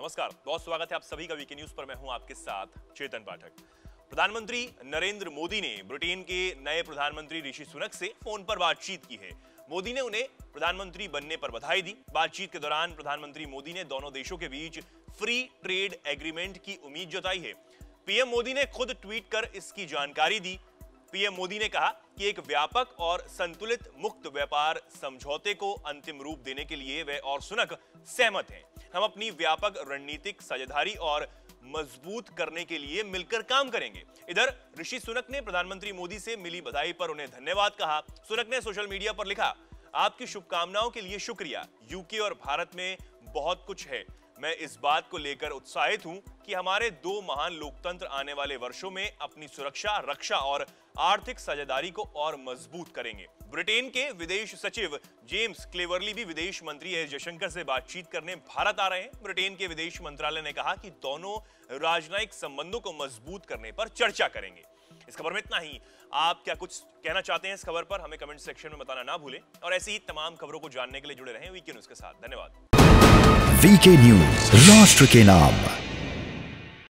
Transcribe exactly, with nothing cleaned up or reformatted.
नमस्कार, बहुत स्वागत है आप सभी का वीके न्यूज पर। मैं हूं आपके साथ चेतन पाठक। प्रधानमंत्री नरेंद्र मोदी ने ब्रिटेन के नए प्रधानमंत्री ऋषि सुनक से फोन पर बातचीत की है। मोदी ने उन्हें प्रधानमंत्री बनने पर बधाई दी। बातचीत के दौरान प्रधानमंत्री मोदी ने दोनों देशों के बीच फ्री ट्रेड एग्रीमेंट की उम्मीद जताई है। पीएम मोदी ने खुद ट्वीट कर इसकी जानकारी दी। पीएम मोदी ने कहा कि एक व्यापक और संतुलित मुक्त व्यापार समझौते को अंतिम रूप देने के लिए वे और सुनक सहमत हैं। हम अपनी व्यापक रणनीतिक साझेदारी और मजबूत करने के लिए मिलकर काम करेंगे। इधर ऋषि सुनक ने प्रधानमंत्री मोदी से मिली बधाई पर उन्हें धन्यवाद कहा। सुनक ने सोशल मीडिया पर लिखा, आपकी शुभकामनाओं के लिए शुक्रिया। यूके और भारत में बहुत कुछ है। मैं इस बात को लेकर उत्साहित हूं कि हमारे दो महान लोकतंत्र आने वाले वर्षों में अपनी सुरक्षा, रक्षा और आर्थिक साझेदारी को और मजबूत करेंगे। ब्रिटेन के विदेश सचिव जेम्स क्लेवरली भी विदेश मंत्री एस जयशंकर से बातचीत करने भारत आ रहे हैं। ब्रिटेन के विदेश मंत्रालय ने कहा कि दोनों राजनयिक संबंधों को मजबूत करने पर चर्चा करेंगे। इस खबर में इतना ही। आप क्या कुछ कहना चाहते हैं इस खबर पर, हमें कमेंट सेक्शन में बताना ना भूलें और ऐसी ही तमाम खबरों को जानने के लिए जुड़े रहें वीके न्यूज के साथ। धन्यवाद। वीके न्यूज, राष्ट्र के नाम।